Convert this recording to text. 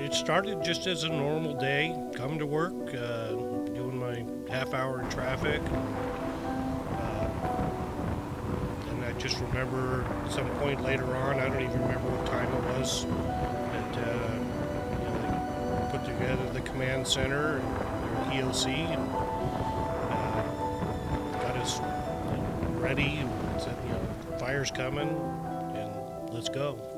It started just as a normal day, coming to work, doing my half hour in traffic. And I just remember at some point later on, I don't even remember what time it was, that they put together the command center and their EOC and got us ready and said, fire's coming and let's go.